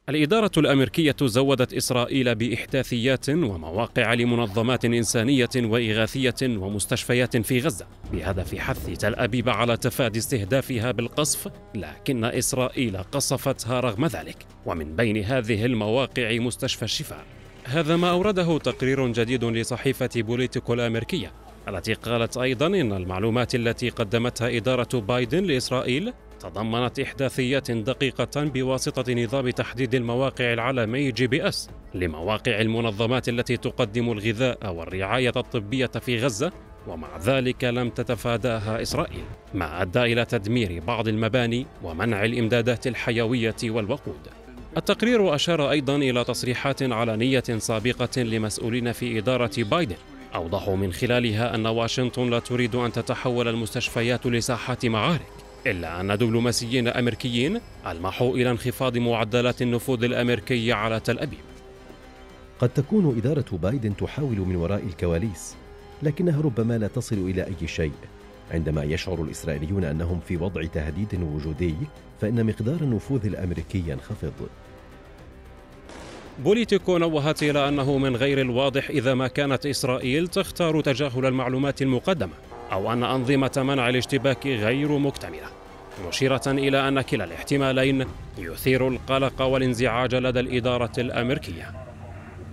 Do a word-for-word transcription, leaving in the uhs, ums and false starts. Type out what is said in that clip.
الإدارة الأمريكية زودت إسرائيل بإحداثيات ومواقع لمنظمات إنسانية وإغاثية ومستشفيات في غزة بهدف حث تل أبيب على تفادي استهدافها بالقصف، لكن إسرائيل قصفتها رغم ذلك، ومن بين هذه المواقع مستشفى الشفاء. هذا ما أورده تقرير جديد لصحيفة بوليتيكو الأمريكية، التي قالت أيضا إن المعلومات التي قدمتها إدارة بايدن لإسرائيل تضمنت إحداثيات دقيقة بواسطة نظام تحديد المواقع العالمي جي بي إس لمواقع المنظمات التي تقدم الغذاء والرعاية الطبية في غزة، ومع ذلك لم تتفاداها إسرائيل، ما أدى إلى تدمير بعض المباني ومنع الإمدادات الحيوية والوقود. التقرير أشار أيضا إلى تصريحات علنية سابقة لمسؤولين في إدارة بايدن أوضحوا من خلالها أن واشنطن لا تريد أن تتحول المستشفيات لساحات معارك، إلا أن دبلوماسيين أمريكيين ألمحوا إلى انخفاض معدلات النفوذ الأمريكي على تل أبيب. قد تكون إدارة بايدن تحاول من وراء الكواليس، لكنها ربما لا تصل إلى أي شيء. عندما يشعر الإسرائيليون أنهم في وضع تهديد وجودي، فإن مقدار النفوذ الأمريكي ينخفض. بوليتيكو نوهت إلى أنه من غير الواضح إذا ما كانت إسرائيل تختار تجاهل المعلومات المقدمة أو أن أنظمة منع الاشتباك غير مكتملة، مشيرة إلى أن كلا الاحتمالين يثير القلق والانزعاج لدى الإدارة الأمريكية.